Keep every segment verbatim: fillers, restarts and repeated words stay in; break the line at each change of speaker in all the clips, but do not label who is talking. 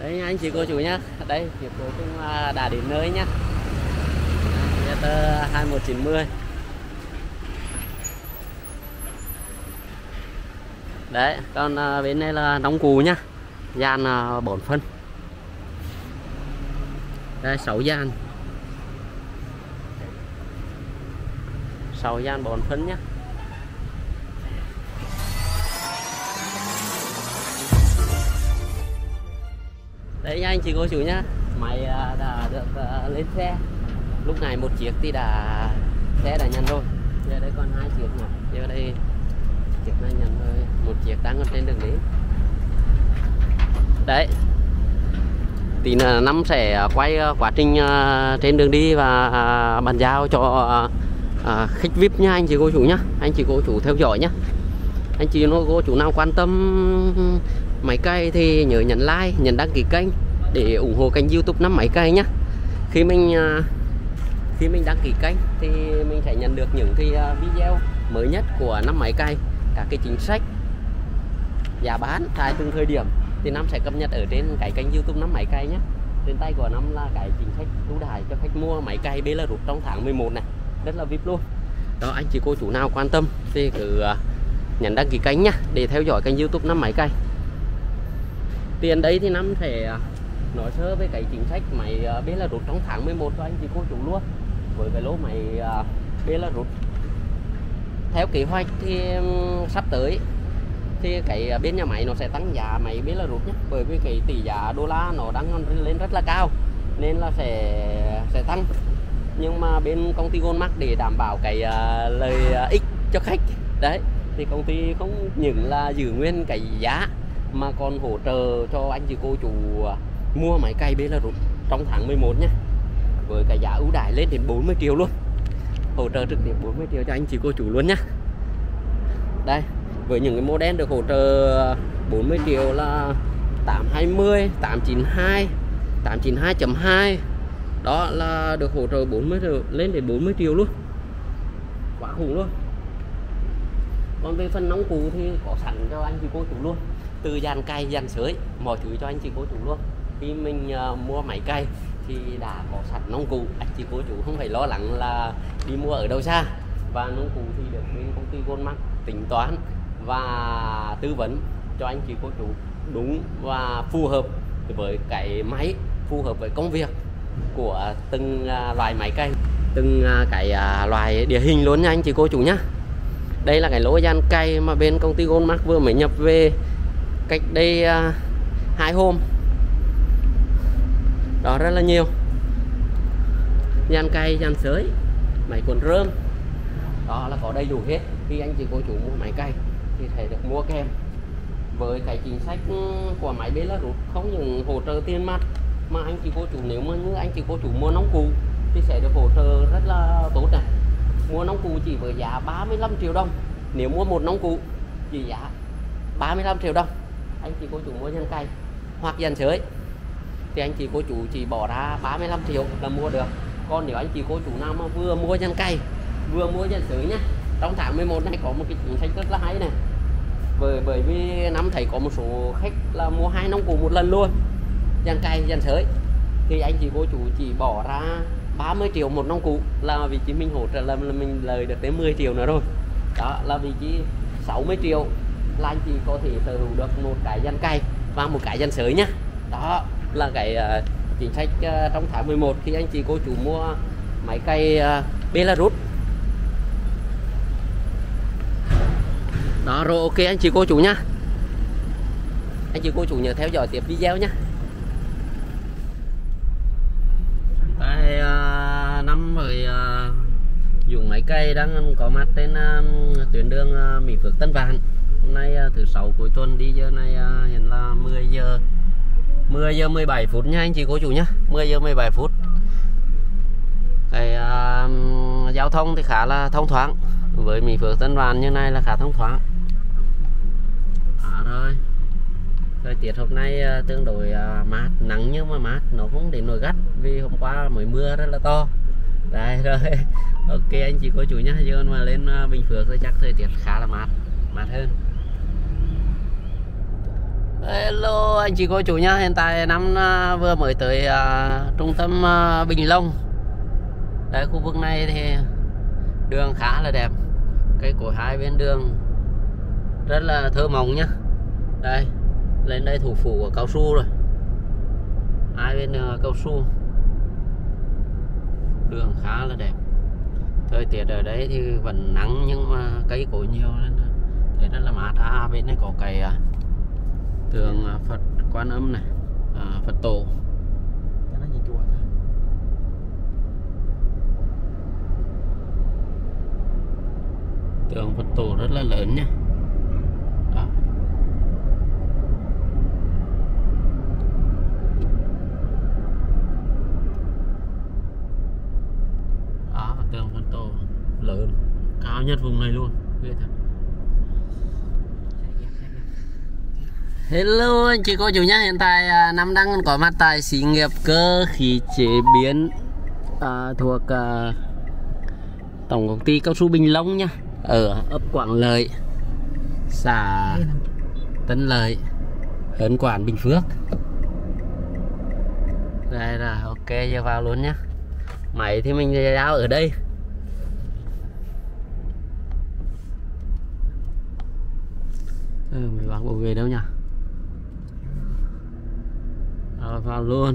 Đấy anh chị cô chú nhá, đây thì cuối cùng đã đến nơi nhá. Viettel hai một chín không. Đấy, còn bên này là nông cụ nhá, dàn bốn phân. Đây sáu dàn, sáu dàn bốn phân nhá. Đấy anh chị cô chú nhá, máy đã được lên xe. Lúc này một chiếc thì đã xe đã nhận rồi, giờ đây còn hai chiếc nữa. Giờ đây chiếc này nhận rồi, một chiếc đang còn trên đường đến. Đấy, tí nữa năm sẽ quay quá trình trên đường đi và bàn giao cho khách vi ai pi nha anh chị cô chú nhá. Anh chị cô chú theo dõi nhá. Anh chị cô chú nào quan tâm máy cày thì nhớ nhấn like, nhấn đăng ký kênh để ủng hộ kênh YouTube Năm Máy Cày nhá. Khi mình khi mình đăng ký kênh thì mình sẽ nhận được những cái video mới nhất của Năm Máy Cày, các cái chính sách giá bán tại từng thời điểm thì Năm sẽ cập nhật ở trên cái kênh YouTube Năm Máy Cày nhé. Trên tay của Năm là cái chính sách ưu đãi cho khách mua máy cày Belarus trong tháng mười một này, rất là vi ai pi luôn. Đó, anh chị cô chú nào quan tâm thì cứ nhấn đăng ký kênh nhá để theo dõi kênh YouTube Năm Máy Cày. Tiền đấy thì Năm sẽ nói sơ về cái chính sách máy Belarus trong tháng mười một cho anh chị cô chú luôn. Với cái lô máy Belarus theo kế hoạch thì sắp tới thì cái bên nhà máy nó sẽ tăng giá máy Belarus nhé, bởi vì cái tỷ giá đô la nó đang lên rất là cao nên là sẽ sẽ tăng. Nhưng mà bên công ty Goldmark để đảm bảo cái uh, lợi ích cho khách đấy thì công ty không những là giữ nguyên cái giá mà còn hỗ trợ cho anh chị cô chú mua máy cày Belarus trong tháng mười một nhé, với cái giá ưu đãi lên đến bốn mươi triệu luôn, hỗ trợ trực tiếp bốn mươi triệu cho anh chị cô chú luôn nhé. Đây, với những cái model được hỗ trợ bốn mươi triệu là tám hai mươi, tám chín hai, tám chín hai chấm hai. Đó là được hỗ trợ bốn mươi triệu, lên đến bốn mươi triệu luôn, quá khủng luôn. Còn về phần nóng cụ thì có sẵn cho anh chị cô chú luôn, từ dàn cày, dàn sới, mọi thứ cho anh chị cô chú luôn. Khi mình uh, mua máy cày thì đã có sẵn nông cụ, anh chị cô chú không phải lo lắng là đi mua ở đâu xa. Và nông cụ thì được bên công ty Goldmark tính toán và tư vấn cho anh chị cô chú đúng và phù hợp với cái máy, phù hợp với công việc của từng uh, loại máy cày, từng uh, cái uh, loại địa hình luôn nha anh chị cô chú nhá. Đây là cái lô dàn cày mà bên công ty Goldmark vừa mới nhập về cách đây uh, hai hôm. Đó, rất là nhiều dàn cày, dàn sới, máy cuộn rơm, đó là có đầy đủ hết. Khi anh chị cô chú mua máy cày thì sẽ được mua kèm với cái chính sách của máy Belarus, không những hỗ trợ tiền mặt mà anh chị cô chú nếu mà như anh chị cô chú mua nông cụ thì sẽ được hỗ trợ rất là tốt này. Mua nông cụ chỉ với giá ba mươi lăm triệu đồng, nếu mua một nông cụ chỉ giá ba mươi lăm triệu đồng, anh chị cô chú mua dàn cày hoặc dàn sới thì anh chị cô chú chỉ bỏ ra ba mươi lăm triệu là mua được. Còn nếu anh chị cô chú nào mà vừa mua dàn cày vừa mua dàn sới nhá, trong tháng mười một này có một cái chính sách rất là hay này, bởi bởi vì Năm thấy có một số khách là mua hai nông cụ một lần luôn, dàn cày dàn sới, thì anh chị cô chú chỉ bỏ ra ba mươi triệu một nông cụ là vị trí mình hỗ trợ là mình lời được tới mười triệu nữa rồi. Đó là vị trí sáu mươi triệu là anh chị có thể sở hữu được một cái dàn cày và một cái dàn sới nhá. Đó là cái uh, chính sách uh, trong tháng mười một khi anh chị cô chú mua máy cày uh, Belarus. Đó rồi, ok anh chị cô chú nhá. Anh chị cô chú nhớ theo dõi tiếp video nhá. Đây uh, Năm với uh, dùng máy cày đang có mặt trên uh, tuyến đường uh, Mỹ Phước Tân Vạn. Hôm nay uh, thứ sáu cuối tuần, đi giờ này uh, hiện là mười giờ mười giờ mười bảy phút nha anh chị cô chú nhá. Mười giờ mười bảy phút. Cái uh, giao thông thì khá là thông thoáng, với Mỹ Phước Tân Vạn như này là khá thông thoáng. À, rồi thời tiết hôm nay uh, tương đối uh, mát, nắng nhưng mà mát, nó không đến nổi gắt vì hôm qua mới mưa rất là to. Đây rồi, ok anh chị cô chú nhá. Giờ mà lên uh, Bình Phước thì chắc thời tiết khá là mát, mát hơn. Hello anh chị cô chú nhá, hiện tại năm vừa mới tới uh, trung tâm uh, Bình Long. Đấy, khu vực này thì đường khá là đẹp, cây cối hai bên đường rất là thơ mộng nhá. Đây, lên đây thủ phủ của cao su rồi, hai bên uh, cao su, đường khá là đẹp. Thời tiết ở đấy thì vẫn nắng nhưng mà cây cối nhiều nên thấy rất là mát. À, bên này có cây uh, tượng Phật Quan Âm này, à, Phật tổ. Tượng Phật tổ rất là lớn nhé. Đó. Đó, tượng Phật tổ lớn, cao nhất vùng này luôn. Hello anh chị cô chú nhé, hiện tại Năm đang có mặt tại xí nghiệp cơ khí chế biến à, thuộc à, tổng công ty cao su Bình Long nhá, ở ấp Quảng Lợi, xã Tân Lợi, Hớn Quản, Bình Phước. Đây là ok, giờ vào luôn nhá. Máy thì mình giao ở đây. Ừ, mình vào bộ về đâu nhỉ? Rồi, vào luôn.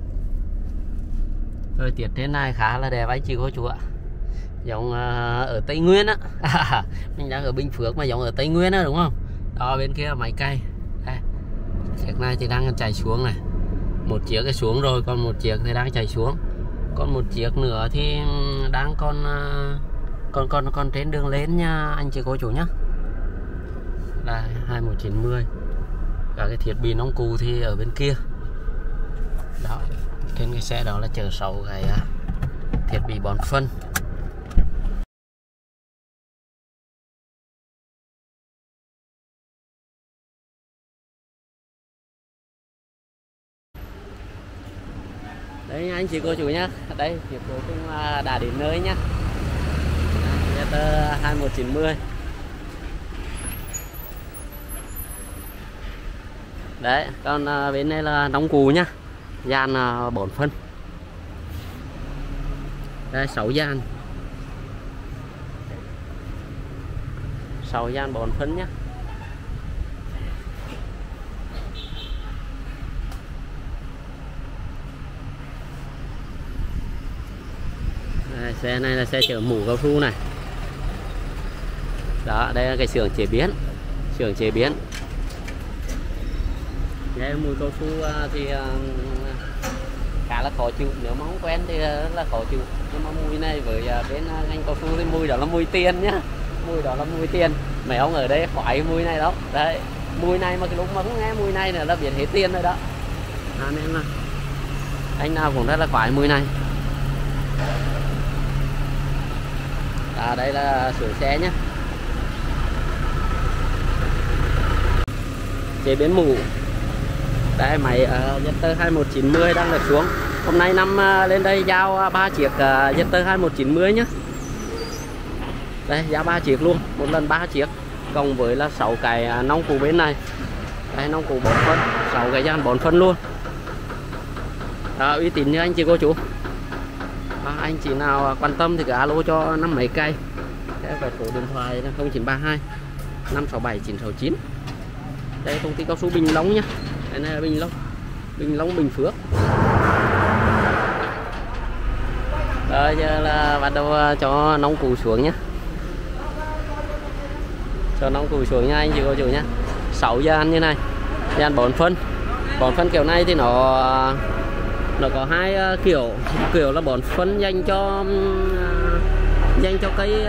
Thời tiết thế này khá là đẹp anh chị cô chú ạ. Giống uh, ở Tây Nguyên á. Mình đang ở Bình Phước mà giống ở Tây Nguyên á, đúng không? Đó, bên kia máy cây. Đây. Chiếc này thì đang chạy xuống này. Một chiếc cái xuống rồi, còn một chiếc thì đang chạy xuống. Còn một chiếc nữa thì đang còn uh, còn còn còn trên đường lên nha anh chị cô chú nhá. Đây, hai một chín mươi. Cả cái thiết bị nông cụ thì ở bên kia. Đó, trên cái xe đó là chở sáu cái thiết bị bón phân. Đấy anh chị cô chú nhá, đây việc cuối cùng đã đến nơi nhá. Jetta hai một chín mươi. Đấy, còn bên này là nông cụ nhá, gian bón phân. Đây, sáu gian, sáu gian bón phân nhá. Đây, xe này là xe chở mủ cao su này. Đó, đây là cái xưởng chế biến, xưởng chế biến. Nghe mùi cao su thì khá là khó chịu, nếu mà không quen thì rất là khó chịu. Nhưng mà mùi này với bên ngành cao su thì mùi đó là mùi tiền nhá, mùi đó là mùi tiền. Mấy ông ở đây khoái mùi này đó. Đấy, mùi này mà cái lúc mà không nghe mùi này là biết hết tiền rồi đó. À, nên là anh nào cũng rất là khoái mùi này. À, đây là sửa xe nhá, chế biến mủ. Đây, máy uh, Jetta hai một chín mươi đang được xuống. Hôm nay Năm uh, lên đây giao ba chiếc uh, Jetta hai một chín mươi nhá. Đây, giao ba chiếc luôn, một lần ba chiếc, cộng với là sáu cái uh, nông cụ bên này. Đây, nông cụ bón phân, sáu cái gian bón phân luôn. À, uy tín như anh chị cô chú. À, anh chị nào quan tâm thì cứ alo cho Năm mấy cây. Cái số điện thoại là không chín ba hai năm sáu bảy chín sáu chín. Đây, công ty cao su Bình Long nhá. Đây này là Bình Long, Bình Long Bình Phước. Rồi giờ là bắt đầu cho nông cụ xuống nhá. Cho nông cụ xuống nha anh chị cô chú nhá. Sáu gian như này, gian bón phân. Bón phân kiểu này thì nó nó có hai kiểu, kiểu là bón phân dành cho dành cho cây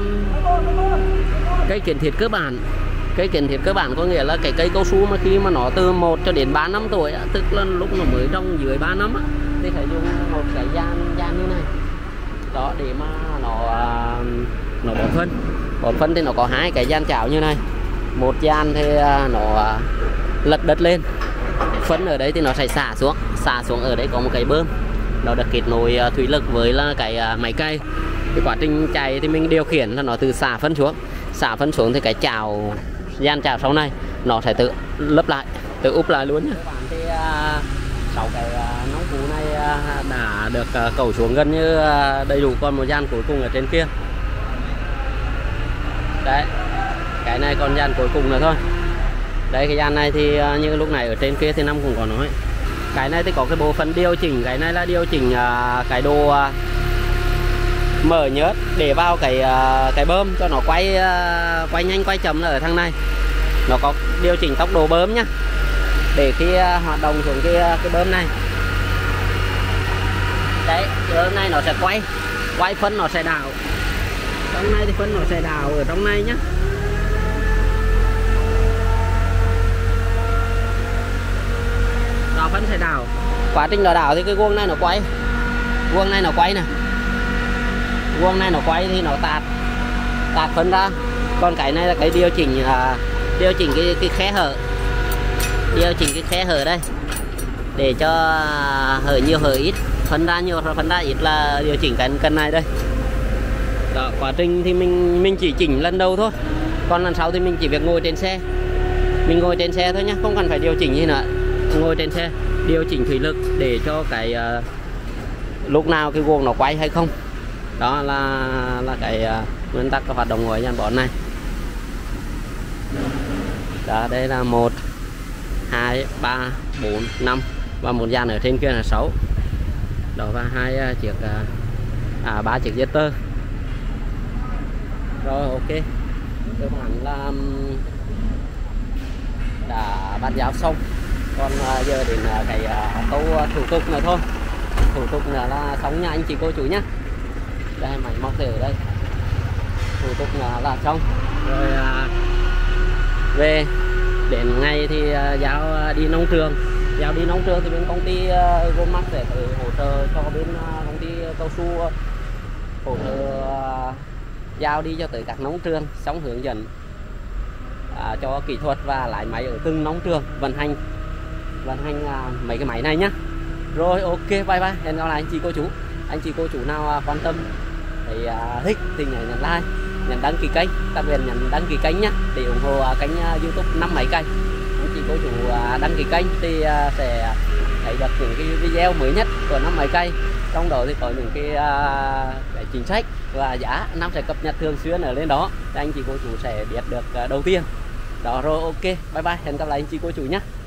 cây kiến thiết cơ bản. Cây kiến thiết cơ bản có nghĩa là cái cây cao su mà khi mà nó từ một cho đến ba năm tuổi, tức là lúc nó mới trồng dưới ba năm thì phải dùng một cái gian gian như này đó để mà nó nó bón phân. Bón phân thì nó có hai cái gian chảo như này. Một gian thì nó lật đất lên, phân ở đấy thì nó sẽ xả xuống, xả xuống ở đấy có một cái bơm, nó được kết nối thủy lực với là cái máy cây. Cái quá trình chạy thì mình điều khiển là nó từ xả phân xuống, xả phân xuống thì cái chảo gian chảo sau này nó sẽ tự lấp lại, tự úp lại luôn nhá. Các bạn thì sáu cái nóng cũ này đã được cẩu xuống gần như đầy đủ, còn một gian cuối cùng ở trên kia. Đấy, cái này còn gian cuối cùng nữa thôi. Đây cái gian này thì như lúc này ở trên kia thì Năm cũng có nói. Cái này thì có cái bộ phận điều chỉnh, cái này là điều chỉnh cái đồ mở nhớt để vào cái cái bơm cho nó quay quay nhanh quay chậm là ở thằng này. Nó có điều chỉnh tốc độ bơm nhá. Để khi hoạt động xuống cái cái bơm này. Đấy, cái bơm này nó sẽ quay, quay phân nó sẽ đảo. Trong này thì phân nó sẽ đảo ở trong này nhá. Đảo phân sẽ đảo. Quá trình nó đảo thì cái guông này nó quay. Guông này nó quay nè. Guông này nó quay thì nó tạt tạt phân ra. Còn cái này là cái điều chỉnh uh, điều chỉnh cái, cái khe hở. Điều chỉnh cái khe hở đây để cho hở nhiều hở ít, phân ra nhiều phân ra ít là điều chỉnh cái cân này đây. Đó, quá trình thì mình mình chỉ chỉnh lần đầu thôi, còn lần sau thì mình chỉ việc ngồi trên xe, mình ngồi trên xe thôi nhá, không cần phải điều chỉnh gì nữa. Ngồi trên xe điều chỉnh thủy lực để cho cái uh, lúc nào cái guồng nó quay hay không. Đó là là cái uh, nguyên tắc hoạt động của dàn bón này. Đó, đây là một hai ba bốn năm và một dàn ở trên kia là sáu. Đó, và hai uh, chiếc uh, à ba chiếc jetter. Rồi ok, cơ bản là đã bàn giao xong. Còn uh, giờ đến uh, cái uh, câu uh, thủ tục nữa thôi. Thủ tục nữa là xong nha anh chị cô chú nhá. Đây máy móc thì ở đây. Thủ tục nữa là xong. Rồi uh, về đến ngày thì uh, giao uh, đi nông trường. Giao đi nông trường thì bên công ty uh, Gomax sẽ tự hỗ trợ cho bên uh, công ty cao su uh, hỗ trợ uh, giao đi cho tới các nông trường, xong hướng dẫn uh, cho kỹ thuật và lái máy ở từng nông trường vận hành vận hành uh, mấy cái máy này nhá. Rồi ok, bye bye, hẹn gặp lại anh chị cô chú. Anh chị cô chú nào uh, quan tâm thì uh, thích thì nhấn like, nhấn đăng ký kênh, đặc biệt nhấn đăng ký kênh nhá để ủng hộ uh, kênh uh, YouTube năm mấy cây. Anh chị cô chú uh, đăng ký kênh thì uh, sẽ thấy được những cái video mới nhất của năm mấy cây. Trong đó thì có những cái, uh, cái chính sách và giá Năm sẽ cập nhật thường xuyên ở lên đó thì anh chị cô chú sẽ biết được uh, đầu tiên. Đó, rồi ok, bye bye, hẹn gặp lại anh chị cô chú nhé.